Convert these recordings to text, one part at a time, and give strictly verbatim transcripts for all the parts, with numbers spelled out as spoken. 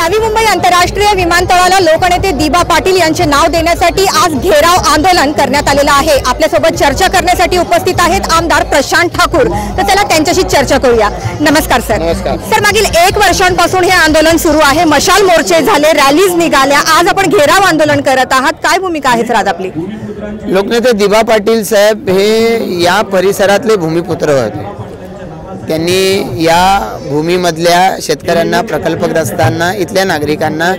नवी मुंबई आंतरराष्ट्रीय विमानतळाला लोकनेते दिबा पाटील यांचे नाव देण्यासाठी आज घेराव आंदोलन करण्यात आलेलं आहे। आपल्यासोबत चर्चा करण्यासाठी उपस्थित आहेत आमदार प्रशांत ठाकूर। तर चला त्यांच्याशी चर्चा करूया। नमस्कार सर। नमस्कार सर, मागील एक वर्षांपासून हे आंदोलन सुरू आहे, मशाल मोर्चे झाले, रॅलीज निघाल्या, आज आपण घेराव आंदोलन करत आहात, काय भूमिका आहे सर आज आपली? लोकनेते दिबा पाटील साहेब हे या परिसरातले भूमिपुत्र होते। त्यांनी या भूमीमधल्या शेतकऱ्यांना, प्रकल्पग्रस्तांना, इथल्या नागरिकांना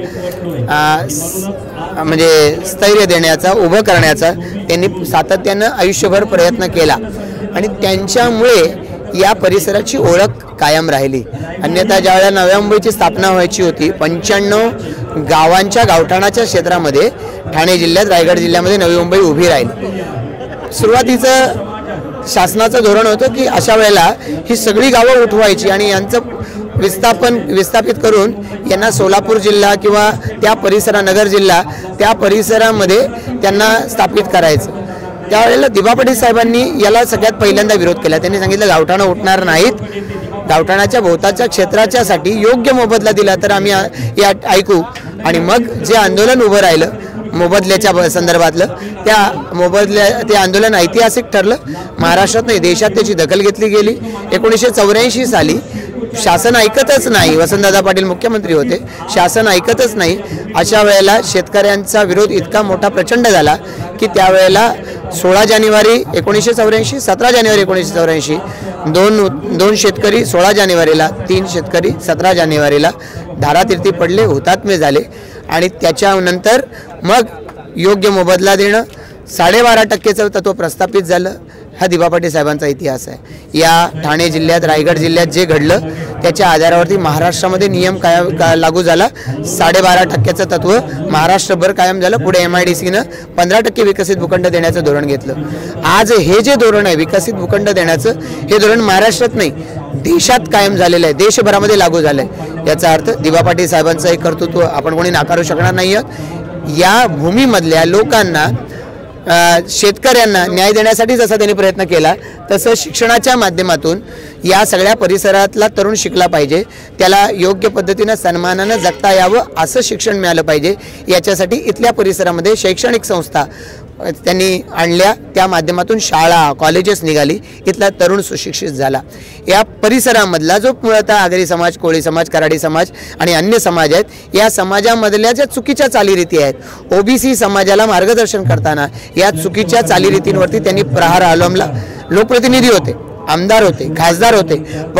म्हणजे स्थैर्य देण्याचा, उभं करण्याचा त्यांनी सातत्यानं आयुष्यभर प्रयत्न केला आणि त्यांच्यामुळे या परिसराची ओळख कायम राहिली। अन्यथा ज्यावेळेला नव्या मुंबईची स्थापना व्हायची होती, पंच्याण्णव गावांच्या गावठाणाच्या क्षेत्रामध्ये ठाणे जिल्ह्यात, रायगड जिल्ह्यामध्ये नवी मुंबई उभी राहिली। सुरुवातीचं शासनाचं धोरण होतं की अशा वेळेला ही सगळी गावं उठवायची आणि यांचं विस्थापन विस्थापित करून यांना सोलापूर जिल्हा किंवा त्या परिसरा, नगर जिल्हा त्या परिसरामध्ये त्यांना स्थापित करायचं। त्यावेळेला दिबा पाटील साहेबांनी याला सगळ्यात पहिल्यांदा विरोध केला। त्यांनी सांगितलं गावठाणं उठणार नाहीत, गावठाणाच्या भोवताच्या क्षेत्राच्यासाठी योग्य मोबदला दिला तर आम्ही या ऐकू। आणि मग जे आंदोलन उभं राहिलं मोबदल्याच्या संदर्भातलं, त्या मोबदल्या ते आंदोलन ऐतिहासिक ठरलं। महाराष्ट्रात नाही देशात त्याची दखल घेतली गेली। एकोणीसशे चौऱ्याऐंशी साली शासन ऐकतच नाही, वसंतदादा पाटील मुख्यमंत्री होते, शासन ऐकतच नाही। अशा वेळेला शेतकऱ्यांचा विरोध इतका मोठा प्रचंड झाला की त्यावेळेला सोळा जानेवारी एकोणीसशे चौऱ्याऐंशी सतरा जानेवारी एकोणीसशे चौऱ्याऐंशी दोन दोन शेतकरी सोळा जानेवारीला, तीन शेतकरी सतरा जानेवारीला धारातीर्थी पडले, हुतात्मे झाले। आणि त्याच्यानंतर मग योग्य मोबदला देणं, साडेबारा टक्केचं तत्व प्रस्थापित झालं। हा दिबा पाटील साहेबांचा इतिहास आहे। या ठाणे जिल्ह्यात, रायगड जिल्ह्यात जे घडलं त्याच्या आधारावरती महाराष्ट्रामध्ये नियम कायम का लागू झाला। साडेबारा टक्क्याचं तत्व महाराष्ट्रभर कायम झालं। पुढे एम आय डी सीनं पंधरा टक्के विकसित भूखंड देण्याचं धोरण घेतलं। आज हे जे धोरण आहे विकसित भूखंड देण्याचं, हे धोरण महाराष्ट्रात नाही देशात कायम झालेलं आहे, देशभरामध्ये लागू झालं आहे। याचा अर्थ दिबा पाटील साहेबांचं एक कर्तृत्व आपण कोणी नाकारू शकणार नाही आहोत। या भूमीमधल्या लोकांना, शेतकऱ्यांना न्याय देण्यासाठी जसा त्यांनी प्रयत्न केला तसं शिक्षणाच्या माध्यमातून या सगळ्या परिसरातला तरुण शिकला पाहिजे, त्याला योग्य पद्धतीनं सन्मानानं जगता यावं असं शिक्षण मिळालं पाहिजे। याच्यासाठी इथल्या परिसरामध्ये शैक्षणिक संस्था त्यांनी आणल्या, त्या माध्यमातून शाळा, कॉलेजेस निघाली, इथला तरुण सुशिक्षित झाला। या परिसरामधला जो मुळतः आगरी समाज, कोळी समाज, कराडी समाज आणि अन्य समाज आहेत, या समाजामधल्या ज्या चुकीच्या चालीरीती आहेत, ओबीसी समाजाला मार्गदर्शन करताना या चुकीच्या चालीरीतींवरती त्यांनी प्रहार आलमला। लोकप्रतिनिधी होते, आमदार होते, खासदार होते,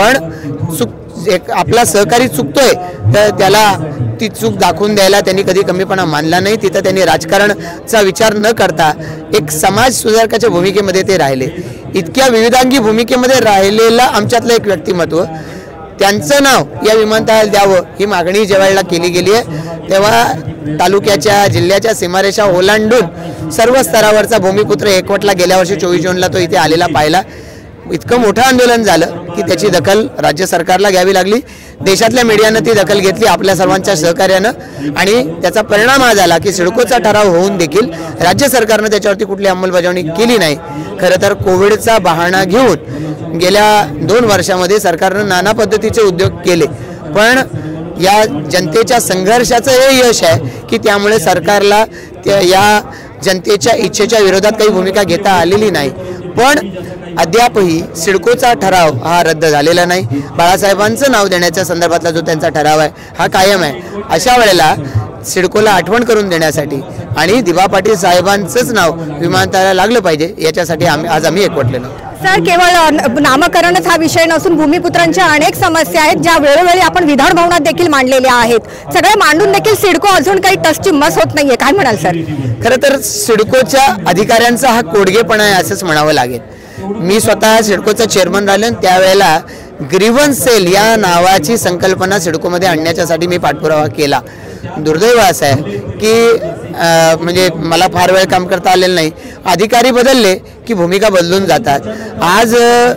पण चुक एक आपला सहकारी चुकतोय तर त्याला ती चूक दाखवून द्यायला त्यांनी कधी कमीपणा मानला नाही। तिथं त्यांनी राजकारणचा विचार न करता एक समाज सुधारकाच्या भूमिकेमध्ये ते राहिले। इतक्या विविधांगी भूमिकेमध्ये राहिलेला आमच्यातलं एक व्यक्तिमत्व, त्यांचं नाव या विमानतळाला द्यावं ही मागणी ज्या वेळेला केली गेली आहे तेव्हा तालुक्याच्या, जिल्ह्याच्या सीमारेषा ओलांडून सर्व स्तरावरचा भूमिपुत्र एकवटला। गेल्या वर्षी चोवीस जूनला तो इथे आलेला पाहिला। इतकं मोठं आंदोलन झालं की त्याची दखल राज्य सरकारला घ्यावी लागली। देशातल्या मीडियानं ती दखल घेतली आपल्या सर्वांच्या सहकार्यानं, आणि त्याचा परिणाम हा झाला की सिडकोचा ठराव होऊन देखील राज्य सरकारनं त्याच्यावरती कुठली अंमलबजावणी केली नाही। खरं तर कोविडचा बहाणा घेऊन गेल्या दोन वर्षामध्ये सरकारनं नाना पद्धतीचे उद्योग केले, पण या जनतेच्या संघर्षाचं हे यश आहे की त्यामुळे सरकारला या जनतेच्या इच्छेच्या विरोधात काही भूमिका घेता आलेली नाही। पण अद्यापही सिडकोचा ठराव हा रद्द झालेला नाही। बाळासाहेबांचं नाव देण्याच्या संदर्भातला जो त्यांचा ठराव आहे हा कायम आहे। अशा वेळेला सिडकोला आठवण करून देण्यासाठी आणि दिबा पाटील साहेबांचंच नाव विमानतळाला लागलं पाहिजे याच्यासाठी आम्ही आज आम्ही एकवटलेलो। सर, केवळ नामकरणच हा विषय नसून भूमिपुत्रांच्या अनेक समस्या आहेत ज्या वेळोवेळी आपण विधान भवनात देखील मांडलेल्या आहेत। सगळे मांडून देखील सिडको अजून काही टसची मस होत नाहीये, काय म्हणाल सर? खरं तर सिडकोच्या अधिकाऱ्यांचा हा कोडगेपणा आहे असंच म्हणावं लागेल। मी स्वतः सिडकोचा चेअरमन राहिलो, त्यावेळेला ग्रीव्हन्स सेल या नावाची संकल्पना सिडकोमध्ये आणण्याच्यासाठी मी पाठपुरावा केला। दुर्दैव असं आहे की म्हणजे मला फार वेळ काम करता आलेलं नाही। अधिकारी बदलले की भूमिका बदलून जातात। आज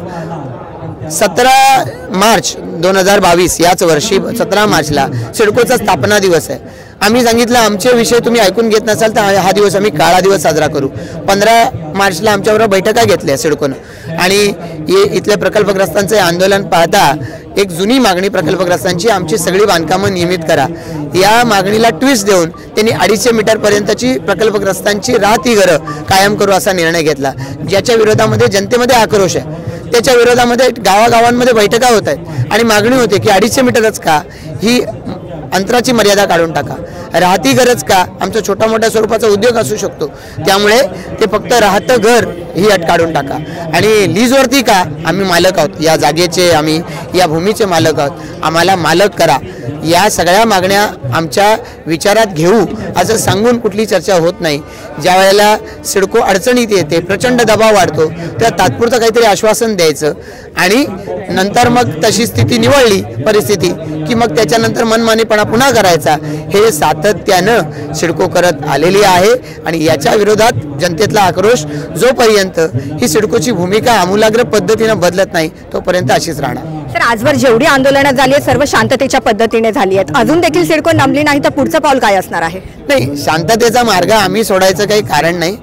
सतरा मार्च दोन हजार बावीस याच वर्षी सतरा मार्चला सिडकोचा स्थापना दिवस आहे। आम्ही सांगितलं आमचे विषय तुम्ही ऐकून घेत नसाल तर हा दिवस आम्ही काळा दिवस साजरा करू। पंधरा मार्चला आमच्याबरोबर बैठका घेतल्या सिडकोनं आणि हे इथल्या प्रकल्पग्रस्तांचे आंदोलन पाहता एक जुनी मागणी प्रकल्पग्रस्तांची, आमची सगळी बांधकामं नियमित करा, या मागणीला ट्विस्ट देऊन त्यांनी अडीचशे मीटर पर्यंतची प्रकल्पग्रस्तांची राहती घरं कायम करू असा निर्णय घेतला, ज्याच्या विरोधामध्ये जनतेमध्ये आक्रोश आहे. त्याच्या विरोधामध्ये गावागावांमध्ये बैठका होत आहेत आणि मागणी होते की अडीचशे मीटरच का, ही अंतराची मर्यादा काढून टाका. राहती गरज का, आमचा छोटा मोठ्या स्वरूपाचा उद्योग असू शकतो, त्यामुळे ते फक्त राहतं घर ही अट काढून टाका. आणि लीजवरती का, आम्ही मालक आहोत या जागेचे, आम्ही या भूमीचे मालक आहोत, आम्हाला मालक करा. या सगळ्या मागण्या आमच्या विचारात घेऊ असं सांगून कुठली चर्चा होत नाही. ज्या वेळेला सिडको अडचणीत येते, प्रचंड दबाव वाढतो, त्या तात्पुरतं काहीतरी आश्वासन द्यायचं आणि नंतर मग तशी स्थिती निवडली परिस्थिती की मग त्याच्यानंतर मनमानीपणा पुन्हा करायचा, हे सातत्यानं सिडको करत आलेली आहे. आणि याच्या विरोधात जनतेतला आक्रोश जोपर्यंत ही सिडकोची भूमिका आमूलाग्र पद्धतीनं बदलत नाही तोपर्यंत अशीच राहणार. तर आजवर जेवढी आंदोलनं झाली आहेत सर्व शांततेच्या पद्धतीने झाली आहेत, अजून देखील सिडको नमली नाही तर पुढचं पाऊल काय असणार आहे? नाही, शांततेचा मार्ग आम्ही सोडायचं काही कारण नाही.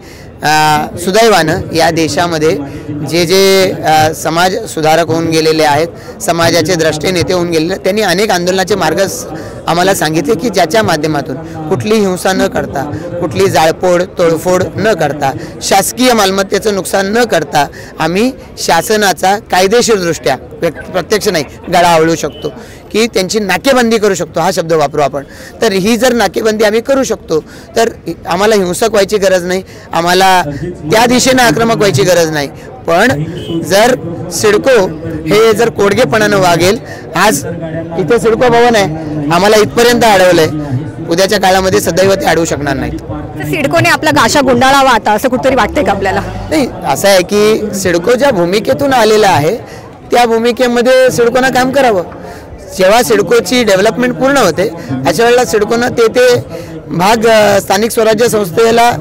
सुदैवानं या देशामध्ये जे जे समाज सुधारक होऊन गेलेले आहेत, समाजाचे द्रष्टे नेते होऊन गेलेले, त्यांनी अनेक आंदोलनाचे मार्ग आम्हाला सांगितले की ज्याच्या माध्यमातून कुठली हिंसा न करता, कुठली जाळपोळ तोडफोड न करता, शासकीय मालमत्तेचं नुकसान न करता आम्ही शासनाचा कायदेशीरदृष्ट्या प्रत्यक्ष नाही गळा आवळू शकतो, की त्यांची नाकेबंदी करू शकतो, हा शब्द वापरू आपण. तर ही जर नाकेबंदी आम्ही करू शकतो तर आम्हाला हिंसक व्हायची गरज नाही, आम्हाला त्या दिशेने आक्रमक व्हायची गरज नाही. पण जर सिडको हे जर कोडगेपणानं वागेल, आज इथे सिडको भवन आहे, आम्हाला इथपर्यंत अडवलंय, उद्याच्या काळामध्ये सदैव ते अडवू शकणार नाहीत. सिडकोने आपला गाशा गुंडाळावा आता असं कुठतरी वाटतंय का आपल्याला? नाही, असं आहे की सिडको ज्या भूमिकेतून आलेला आहे त्या भूमिकेमध्ये सिडकोनं काम करावं. जेव्हा सिडकोची डेव्हलपमेंट पूर्ण होते अशा वेळेला सिडकोनं ते ते भाग स्थानिक स्वराज्य संस्थेला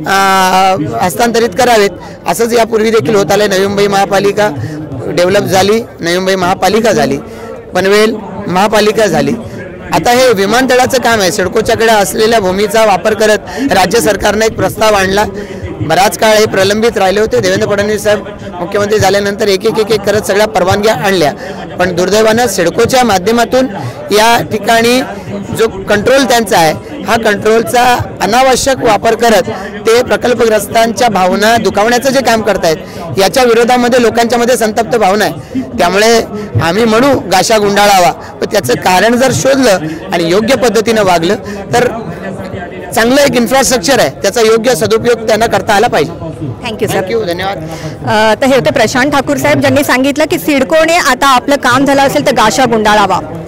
हस्तांतरित करावेत. असंच यापूर्वी देखील होत आलं. नवी मुंबई महापालिका डेव्हलप झाली, नवी मुंबई महापालिका झाली, पनवेल महापालिका झाली. आता हे विमानतळाचं काम आहे, सिडकोच्याकडे असलेल्या भूमीचा वापर करत राज्य सरकारने एक प्रस्ताव आणला. बराच काळ हे प्रलंबित राहिले होते. देवेंद्र फडणवीस साहेब मुख्यमंत्री झाल्यानंतर एक एक एक एक करत सगळ्या परवानग्या आणल्या, पण दुर्दैवानं सिडकोच्या माध्यमातून या ठिकाणी जो कंट्रोल त्यांचा आहे, हा कंट्रोलचा अनावश्यक वापर करत ते प्रकल्पग्रस्तांच्या भावना दुखावण्याचं जे काम करतायत, याच्या विरोधामध्ये लोकांच्या मध्ये संतप्त भावना आहे. त्यामुळे आम्ही म्हणू गाशा गुंडाळावा, पण त्याचं कारण जर शोधलं आणि योग्य पद्धतीनं वागलं तर चांगलं एक इन्फ्रास्ट्रक्चर आहे, त्याचा योग्य सदुपयोग त्यांना करता आला पाहिजे. Thank you sir. थँक्यू, धन्यवाद. तर हे होते प्रशांत ठाकूर साहेब, ज्यांनी सांगितलं की सिडकोने आता आपलं काम झालं असेल तर गाशा गुंडाळावा.